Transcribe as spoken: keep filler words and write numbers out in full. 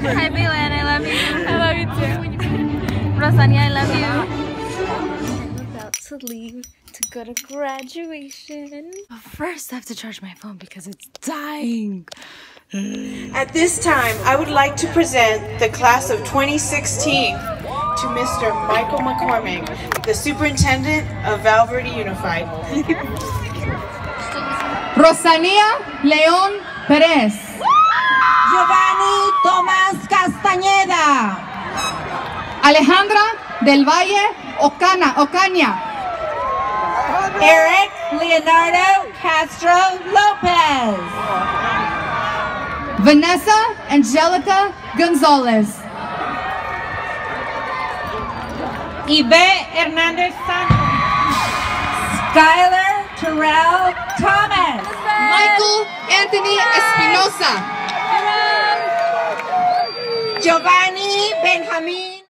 Hi, Baylan, I love you. I love you too. Rosania, I love you. I'm about to leave to go to graduation. But first, I have to charge my phone because it's dying. At this time, I would like to present the class of twenty sixteen to Mister Michael McCormick, the superintendent of Val Verde Unified. Rosania León Pérez. Giovanni Tomás Castañeda. Alejandra del Valle Ocana, Ocaña. Eric Leonardo Castro Lopez. Vanessa Angelica Gonzalez. Yvette Hernandez Santos. Skylar Terrell Thomas. Michael Anthony Espinosa. Giovanni Benjamin